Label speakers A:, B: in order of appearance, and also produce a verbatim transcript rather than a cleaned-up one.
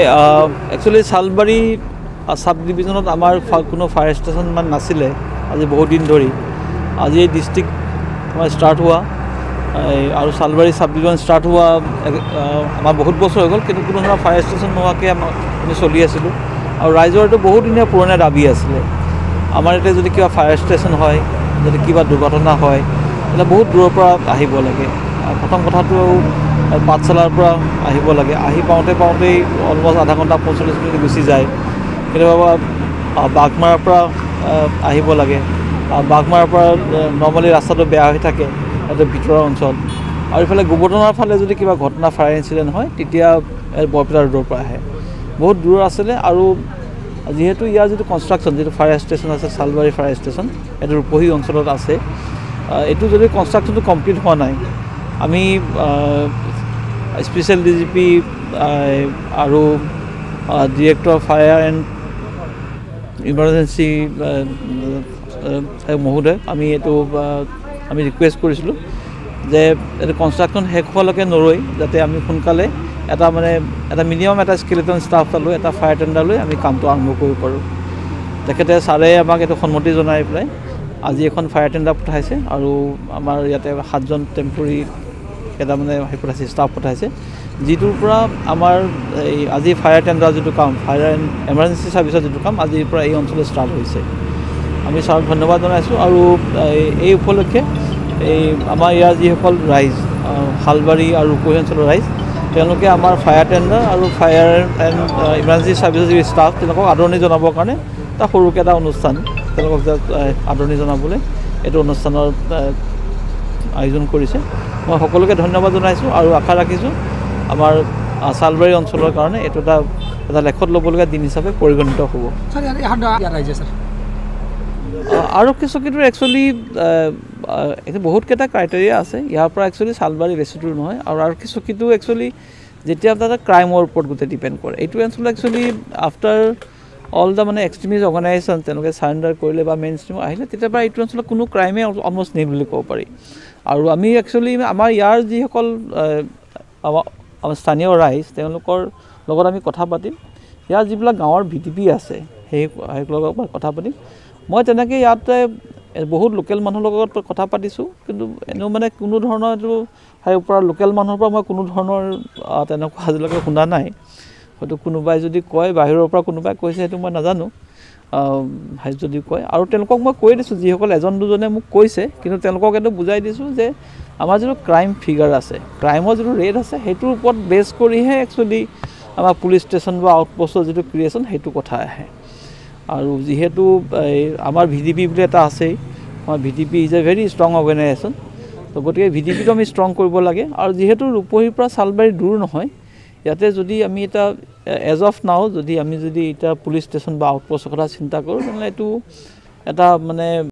A: actually চালবাৰী sub ডিভিজনত আমাৰ কোনো fire station মান নাছিলে আজি বহুত দিন ধৰি আজি এই ডিষ্ট্ৰিক্ট আমাৰ ষ্টাৰ্ট হোৱা আৰু চালবাৰী সাব ডিভিজন ষ্টাৰ্ট হোৱা আমাৰ বহুত বছৰ হৈ গ'ল কিন্তু কোনো ধৰণৰ ফায়াৰ ষ্টেচন নোহোৱাকৈ আমি চলি আছিলোঁ আৰু ৰাইজৰ এইটো বহুত দিনীয়া পুৰণা দাবী আছিলে আমাৰ এতিয়া যদি কিবা ফায়াৰ ষ্টেচন হয় যদি কিবা দুৰ্ঘটনা হয় তেতিয়া বহুত দূৰৰ পৰা আহিব লাগে প্ৰথম কথাটো পাঠশালাৰ পৰা আহিব লাগে আহি পাওঁতে পাওঁতেই অলমষ্ট আধা ঘণ্টা পঞ্চল্লিছ মিনিট গুচি যায় কেতিয়াবা বাঘমাৰাৰ পৰা আহিব লাগে বাঘমাৰাৰ পৰা নৰ্মেলি ৰাস্তাটো বেয়া হৈ থাকে এইটো ভিতৰৰ অঞ্চল আৰু ইফালে গোবৰ্ধনৰ ফালে যদি কিবা ঘটনা ফায়াৰ ইনচিডেণ্ট হয় তেতিয়া বৰপেটা ৰোডৰ পৰা আহে বহুত দূৰ আছিলে আৰু যিহেতু ইয়াৰ যিটো কনষ্ট্ৰাকশ্যন যিটো ফায়াৰ ষ্টেচন আছে চালবাৰী ফায়াৰ ষ্টেচন এইটো ৰূপহী অঞ্চলত আছে এইটো যদি কনষ্ট্ৰাকশ্যনটো কমপ্লিট হোৱা নাই আমি স্পেচিয়েল ডি জি পি আৰু ডিৰেক্টৰ ফায়াৰ এণ্ড ইমাৰ্জেঞ্চি মহোদয় আমি এইটো আমি ৰিকুৱেষ্ট কৰিছিলোঁ যে এইটো কনষ্ট্ৰাকশ্যন শেষ হোৱালৈকে নৰৈ যাতে আমি সোনকালে এটা মানে এটা মিনিমাম এটা স্কেলেটন ষ্টাফ এটা লৈ এটা ফায়াৰ টেণ্ডাৰ লৈ আমি কামটো আৰম্ভ কৰিব পাৰোঁ তেখেতে ছাৰে আমাক এইটো সন্মতি জনাই পেলাই আজি এখন ফায়াৰ টেণ্ডাৰ পঠাইছে আৰু আমাৰ ইয়াতে সাতজন টেম্পৰী এটা মানে সেই পঠাইছে ষ্টাফ পঠাইছে যিটোৰ পৰা আমাৰ এই আজি ফায়াৰ টেণ্ডাৰ যিটো কাম ফায়াৰ এণ্ড এমাৰ্জেঞ্চি ছাৰ্ভিচৰ যিটো কাম আজিৰ পৰা এই অঞ্চলত ষ্টাৰ্ট হৈছে আমি ছাৰক ধন্যবাদ জনাইছোঁ আৰু এই উপলক্ষে এই আমাৰ ইয়াৰ যিসকল ৰাইজ শালবাৰী আৰু ৰূপহী অঞ্চলৰ ৰাইজ তেওঁলোকে আমাৰ ফায়াৰ টেণ্ডাৰ আৰু ফায়াৰ এণ্ড ইমাৰ্জেঞ্চি ছাৰ্ভিচৰ যি ষ্টাফ তেওঁলোকক আদৰণি জনাবৰ কাৰণে এটা সৰুকৈ এটা অনুষ্ঠান তেওঁলোকক আদৰণি জনাবলৈ এইটো অনুষ্ঠানৰ আয়োজন কৰিছে মই সকলোকে ধন্যবাদ জনাইছোঁ আৰু আশা ৰাখিছোঁ আমাৰ চালবাৰী অঞ্চলৰ কাৰণে এইটো এটা এটা লেখত ল'বলগীয়া দিন হিচাপে পৰিগণিত হ'ব আৰক্ষী চকীটোৰ একচুৱেলি বহুতকেইটা ক্ৰাইটেৰিয়া আছে ইয়াৰ পৰা একচুৱেলি চালবাৰী বেছি দূৰ নহয় আৰু আৰক্ষী চকীটো একচুৱেলি যেতিয়া এটা ক্ৰাইমৰ ওপৰত গোটেই ডিপেণ্ড কৰে এইটো অঞ্চলত একচুৱেলি আফটাৰ অল দ্য মানে এক্সট্ৰিমিষ্ট অৰ্গেনাইজেশ্যন তেওঁলোকে চাৰেণ্ডাৰ কৰিলে বা মেইন ষ্ট্ৰীম আহিলে তেতিয়াৰ পৰা এইটো অঞ্চলত কোনো ক্ৰাইমে অলমষ্ট নেই বুলি ক'ব পাৰি আৰু আমি একচুৱেলি আমাৰ ইয়াৰ যিসকল আমাৰ স্থানীয় ৰাইজ তেওঁলোকৰ লগত আমি কথা পাতিম ইয়াৰ যিবিলাক গাঁৱৰ ভি টি পি আছে সেই লগত কথা পাতিম মই তেনেকৈ ইয়াতে বহুত লোকেল মানুহৰ লগত কথা পাতিছোঁ কিন্তু এনেও মানে কোনো ধৰণৰ এইটো সেই পৰা লোকেল মানুহৰ পৰা মই কোনো ধৰণৰ তেনেকুৱা আজিলৈকে শুনা নাই হয়তো কোনোবাই যদি কয় বাহিৰৰ পৰা কোনোবাই কৈছে সেইটো মই নাজানো যদি কয় আৰু তেওঁলোকক মই কৈ দিছোঁ যিসকল এজন দুজনে মোক কৈছে কিন্তু তেওঁলোকক এইটো বুজাই দিছোঁ যে আমাৰ যিটো ক্ৰাইম ফিগাৰ আছে ক্ৰাইমৰ যিটো ৰেট আছে সেইটোৰ ওপৰত বেছ কৰিহে একচুৱেলি আমাৰ পুলিচ ষ্টেচন বা আউটপষ্টৰ যিটো ক্ৰিয়েশ্যন সেইটো কথা আহে আৰু যিহেতু আমাৰ ভি ডি পি বুলি এটা আছেই আমাৰ V D P is a very strong organisation তো গতিকে ভি ডি পিটো আমি ষ্ট্ৰং কৰিব লাগে আৰু যিহেতু ৰূপহীৰ পৰা চালবাৰী দূৰ নহয় ইয়াতে যদি আমি এটা এজ অফ নাও যদি আমি যদি এতিয়া পুলিচ ষ্টেচন বা আউটপষ্টৰ কথা চিন্তা কৰোঁ তেনেহ'লে এইটো এটা মানে